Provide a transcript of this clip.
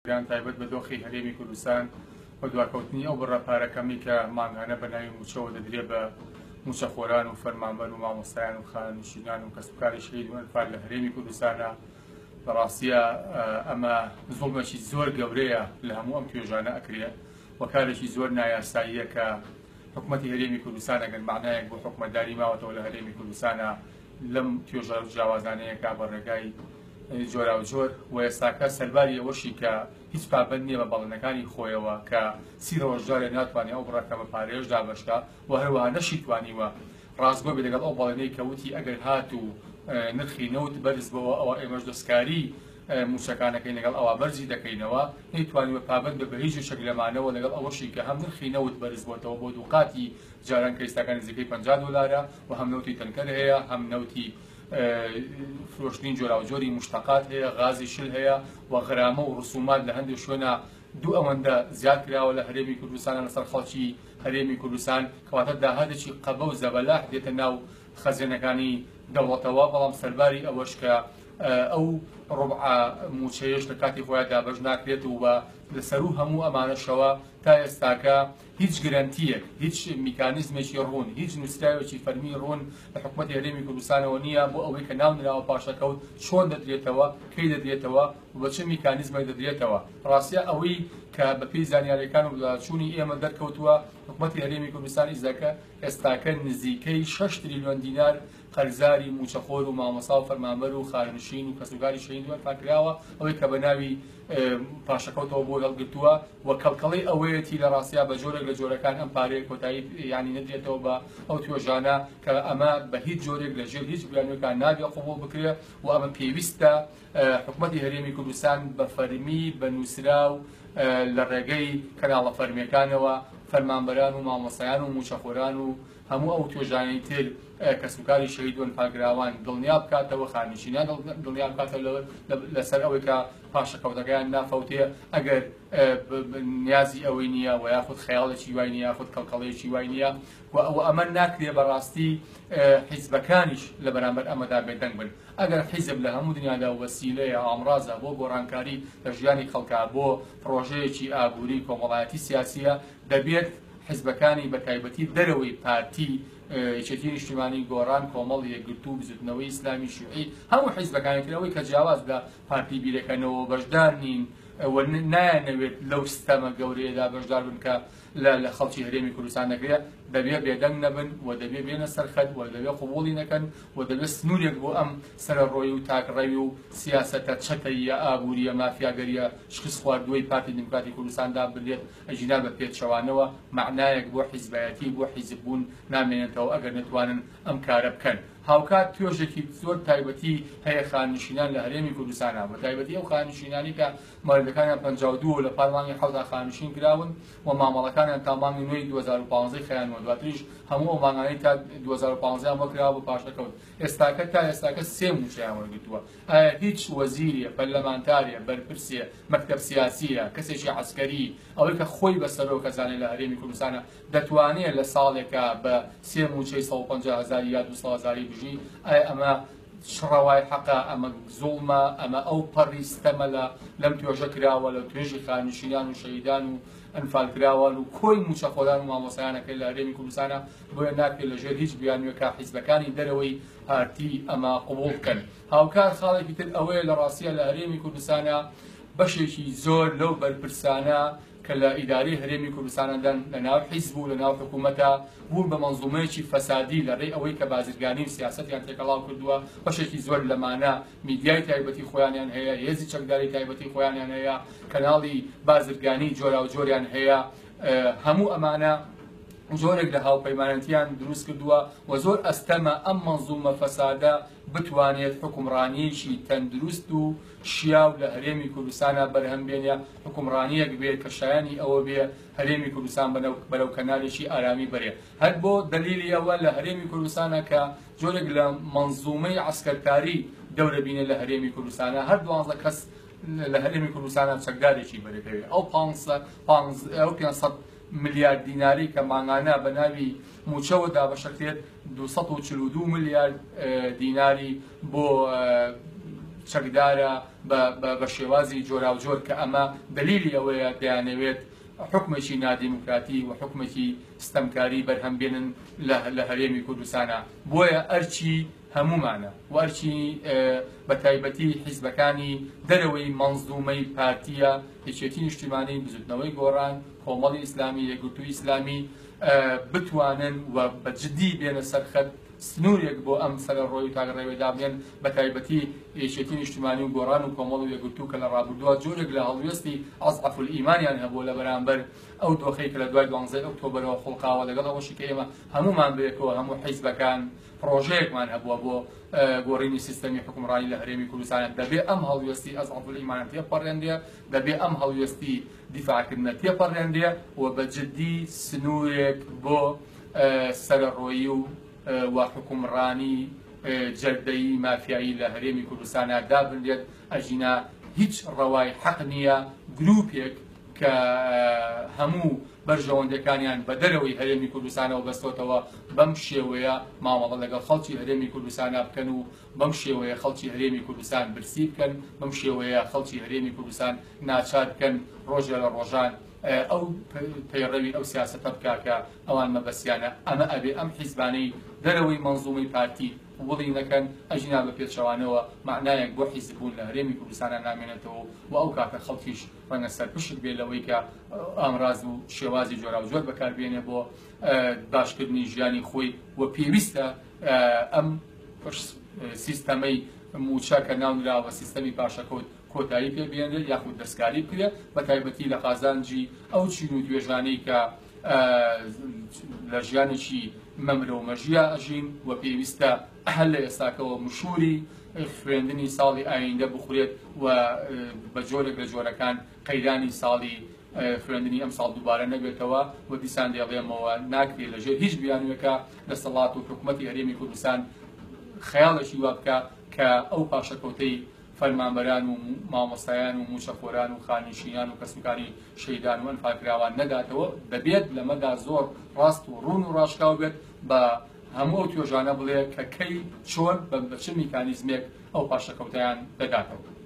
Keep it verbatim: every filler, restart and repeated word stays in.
گران تایبەت بە دۆخی هەرێمی کوردستان بە دواکەوتنی ئەو بڕەپارەکەمی کە مانگانە بە ناوی موچەوە دەدرێت بە موچەخۆران و فەرمانبەر و مامۆستایان و خانشینان و کەسبکاری شەید و ئەنفال لە هەرێمی کوردستانە بەڕاستیە ئەمە زوڵمێکی زۆر گەورەیە لە هەموو ئەم توێژانە ئەکرێت و کارێکی زۆر نایاساییە کە حکوومەتی هەرێمی کوردستان ئەگەر معنایەک بۆ حکومەتداری ماوەتەوە لە هەرێمی کوردستانە لەم توێژە جیاوازانەیەکە بە ڕێگای جۆرا و جۆر و ئێستاکە سەرباری ئەوەشی کە هیچ پابند نییە بە بەڵێنەکانی خۆیەوە کە سی ڕۆژدارێ ناتوانێت ئەو بڕەکە بە پارێژدا بەشکە و هەروەها نەشی توانیوە ڕازگۆ بێت لەگەڵ ئەو بەڵێنەی کەوتی ئەگەر هات و نرخی نەوت بەرز بەوە ئەوە ئێمەش دەستکاری موچەکانەکەی لەگەڵ ئەوە بەرزی دەکەینەوە نەیتوانیوە پابند بە هیچ شەکلەمانەوە لەگەڵ ئەوەشی کە هەم نرخی نەوت بەرز بۆتەوە بۆ دووقاتی جاران کە ئێستاکان نزیکەی پەنجا دۆلارە و هەم نەوتی تەنکەر هەیە هەم نەوتی فرۆشتنی جۆرا و جۆری مشتەقات هەیە غازی شل هەیە و غرامە و ڕسومات لە هەندێک شوێنە دوو ئەوەندە زیاد کراوە لە هەرێمی کوردستان لەسەر خەڵکی هەرێمی کوردستان کەواتە داهاتێکی قەبە و زەبەلاح دێتە ناو خەزێنەکانی دەوڵەتەوە بەڵام سەرباری ئەوەش کە ئەو ڕوبع موچەیەش لە کاتی خۆیان دابەش ناکرێت و بە لەسەر و هەموو ئەمانەشەوە تا ئێستاکە هیچ گرنتیەک هیچ میکانیزمێکی ڕوون هیچ نووسراوێکی فەرمی ڕوون لە حکوومەتی هەرێمی کوردستانەوە نییە بۆ ئەوەی کە ناونراوە پاشەکەوت چۆن دەدرێتەوە کەی دەدرێتەوە و بە چه میکانیزمێک دەدرێتەوە ڕاستیە ئەوەی کە بەپێی زانیاریەکان و داچوونی ئێمە دەرکەوتووە حکوومەتی هەرێمی کوردستان ئیزاکە ئێستاکە نزیکەی شەش تریلیۆن دینار قەرزاری موچەخۆر و مامۆستا و فەرمانبەر و خانشین و کەسوکاری شەید وەرفانکراوە ئەوەی کە بە ناوی پاشەکەوتەوە بۆ هەڵگرتووە و کەڵکەڵی ئەوەیەتی لە ڕاستیا بە جۆرێک لە جۆرەکان ئەم پارەیە کۆتایی ینی نەدرێتەوە بە ئەو توێژانە کە ئەمە بە هیچ جۆرێک لە ژێر هیچ بیانوەکان نابێ قبوڵ بکرێت و ئەمە پێویستە حکوومەتی هەرێمی کوردستان بە فەرمی بە نووسراو لە ڕێگەی کەناڵە فەرمیەکانەوە فەرمانبەران و مامۆستایان و موچەخۆران و هەموو ئەو توێژانەی تر کەسوکاری شەید و ئەنفالکراوان دڵنیا بکاتەوە خانشینان دڵنیا بکاتەوە لەسەر ئەوەی کە پاشەکەوتەکەیان نافەوتێ ئەگەر نیازی ئەوەی نییە و یاخود خەیاڵێکی وای نیە یاخود کەڵکەڵەیەکی وای نییە و ئەوە ئەمە ناکرێ بەڕاستی حیزبەکانیش لە بەرامبەر ئەمەدا بێدەنگ بن ئەگەر حیزب لە هەموو دنیادا وەسیلەیە ئامڕازە بۆ گۆڕانکاری لە ژیانی خەڵکا بۆ پرۆژەیەکی ئابووری کۆمەڵایەتی سیاسیە دەبێت حیزبەکانی بە تایبەتی دەرەوەی پارتی یەکێتی نیشتیمانی گۆڕان کۆمەڵ یەکگرتوو بزوتنەوەی ئیسلامی شیوعی هەموو حیزبەکانێکەوەی کە جیاواز لە پارتی بیرەکەنەوە بەشدار نین نایانەوێت لەو ستەمە گەورەیەدا بەشدار بن کە لە خەڵکی هەرێمی کوردستان دەکرێت دەبێت بێدەنگ نەبن و دەبێت بێنە سەرخەت و دەبێت قبوڵی نەکەن و دەبێت سنوورێک بۆ ئەم سەرڕۆی و تاکڕەوی و سیاسەتە چەتەیە ئابووریە مافیاگەریە شخص خواردووەی پارتی دموکراتی کوردستاندا بلێت ئەژینا بە پێچەوانەوە معنایەک بۆ حیزبایەتی بۆ حیزببوون نامێنێتەوە ئەگەر نتوانن ئەم کارە بکەن هاوکات توێژێکی زۆر تایبەتی هەیە خانشینان لە هەرێمی کوردستانە بە تایبەتی ئەو خانشینانی کە مەردەکانیان پەنجا و دوو لە پاڵمانی حەوتا خانشین کراون و مامەڵەکانیان تا مانگی نوێی دوو هەزار و پانزدە خەیانەوە دواتریش هەموو ئەو مانگانەی تا دوو هەزار و پانزدە وەکراوە بۆ پاشەکەوت ئێستاکە تا ئێستاکە سێ موچەیان وەرگرتووە ئایا هیچ وەزیریە پەرلەمانتاریە بەرپرسیە مەکتەب سیاسیە کەسێکی عەسکەری ئەوەی کە خۆی بەسەرەوە کەزانێت لە هەرێمی کوردستانە دەتوانێت لە ساڵێکە بە سێ موچەی سەد و پەنجا هەزار یا دوو سەد هەزاری بژی ئایا ئەمە شڕەوای حەقا ئەمە زوڵمە ئەمە ئەو پەڕی ستەمە لە لەم توێژە کراوە لە توێژی خانشینان و شەیدان و ئەنفالکراوان و کۆی موچەخۆران و مامۆستایانەکەی لە هەرێمی کوردستانە بۆیە ناکرێت لەژێر هیچ بیانوێکە حیزبەکانی دەرەوەی پارتی ئەمە قبوڵ بکەن هاوکار خاڵێکی تر ئەوەیە لە ڕاستیە لە هەرێمی کوردستانە بەشێکی زۆر لەو بەرپرسانە کە لە ئیداری هەرێمی کوردستانەدان لە ناو حیزب و لە ناو حکوومەتە بوون بە مەنزومەیەکی فەسادی لە ڕێی ئەوەی کە بازرگانی و سیاسەتیان تێکەڵاو کردووە بەشێکی زۆر لەمانە میدیای تایبەتی خۆیانیان هەیە هێزی چەکداری تایبەتی خۆیانیان هەیە کەناڵی بازرگانی جۆرا و جۆریان هەیە هەموو ئەمانە جۆرێک لە هاوپەیمانەتیان دروست کردووە و زۆر ئەستەمە ئەم مەنزومە فەسادە بتوانێت حکومڕانیەکی تەندروست و شیاو لە هەرێمی کوردستانە بەرهەمبێنە حکومڕانیەک بێت کە شایانی ئەوە بێ هەرێمی کوردستان بەرەو کەنالێکی ئارامی بەرێ هەر بۆ دلیلی ئەوە لە هەرێمی کوردستانە کە جۆرێک لە مەنزومەی عەسکەرکاری دەورە بینێت لە هەرێمی کوردستانە هەر دوانزە کەس لە هەرێمی کوردستانە چەکدارێکی بەرەکەوێت ئەو پانسەد ملیارد دیناری کە مانگانە بە ناوی موچەوەدا بەشەکرێت دوو سەد و چل و دوو ملیارد دیناری بۆ چەکدارە بە شێوازی جۆرا و جۆر کە ئەمە دلیلی ئەوەیە دەیانەوێت حکومێکی نادیموکراتی و حکومێکی ستەمکاری بەرهەمبێنن لە هەرێمی کوردستانە. بۆیە ئەرچی هەمومانە و ئەرچی بە تایبەتی حیزبەکانی دەرەوەی مەنزومەی پارتیە یەکێتی نیشتیمانی بزوتنەوەی گۆڕان کۆمەڵی ئیسلامی یەکگرتووی ئیسلامی بتوانن و بەجددی بێنە سەرخەت سنوورێک بۆ ئەم سەرڕۆی و تاگەڕێوەدا بێن بە تایبەتی یەکێتی نیشتیمانی و گۆڕان و کۆمەڵ و یەکگرتوو کە لە ڕابردووە جۆرێک لە هەڵوێستی ئەضعەف الئیمانیان هەبووە لە بەرامبەر ئەو دۆخەی کە لە دوای دوانزەی ئۆکتۆبەرەوە خوڵقاوە لەگەڵ ئەوەشی کە ئێمە هەمومان بەیەکەوە هەموو حیزبەکان پرۆژەیەکمان هەبووە بۆ گۆڕینی سیستەمی حکومڕانی لە هەرێمی کوردستان. دەبێ ئەم هەڵوێستی ئەضعەف الئیمانە تێپەڕێندێ، دەبێ ئەم هەڵوێستی دیفاعکردنە تێپەڕێندێ و بەجددی سنوورێک بۆ سەرڕۆیی و و حکومڕانی جەردەیی مافیایی لە هەرێمی کوردستانە دابنرێت. ئەژینا هیچ ڕەوای حەق نییە گروپێک کە هەموو بەرژەوەندەکانیان بە دەرەوەی هەرێمی کوردستانەوە بەستۆتەوە بەم شێوەیە مامەڵە لەگەڵ خەڵکی هەرێمی کوردستانە بکەن و بەم شێوەیە خەڵکی هەرێمی کوردستان برسی بکەن، بەم شێوەیە خەڵکی هەرێمی کوردستان ناچار بکەن ڕۆژێ لە ڕۆژان ئەو پەیڕەوی ئەو سیاسەتە بکاکە ئەوان مەبەستیانە. ئەمە ئەبێ ئەم حیزبانەی دەرەوەی مەنزومەی پارتی وڵی نەکەن، ئەژینا بە پێچەوانەوە معنایەک بۆ حیزببوون لە هەرێمی کوردستانە نامێنێتەوە و ئەو کاتە خەڵکیش ڕەنگە سەرپشت بێ لەوەی کە ئامراز و شێوازی جۆرا و جۆر بەکاربێنێ بۆ باشکردنی ژیانی خۆی و پێویستە ئەم سیستەمەی موچە کە ناونراوە سیستەمی پاشەکەوت کۆتایی پێبێنێت یاخود دەستکاری بکرێت بە تایبەتی لە قازانجی ئەو چین و توێژانەی کە لە ژیانێکی مەمرە و مەژیە ئەژین و پێویستە هەر لە ئێستاکەوە مشوری خوێندنی ساڵی ئایندە بخورێت و بە جۆرێک لە جۆرەکان قەیرانی ساڵی خوێندنی ئەم ساڵ دووبارە نەبێتەوە و دیسان دێڵێمەوە ناکرێت لەژێر هیچ بیانوێکە دەسەڵات و حکوومەتی هەرێمی کوردستان خەیاڵێکی وا بکە کە ئەو پاشەکەوتەی فەرمانبەران و مامۆستایان و موچەخۆران و خانیشیان و کەسوکاری شەیدان و ئەنفاکراوان نەداتەوە. دەبێت لەمەدا زۆر ڕاست و ڕوون و ڕاشکاو بێت بە هەموو ئەو توێژانە بڵێ کە کەی چۆن بە چ میکانیزمێک ئەو پاشەکەوتەیان دەداتەوە.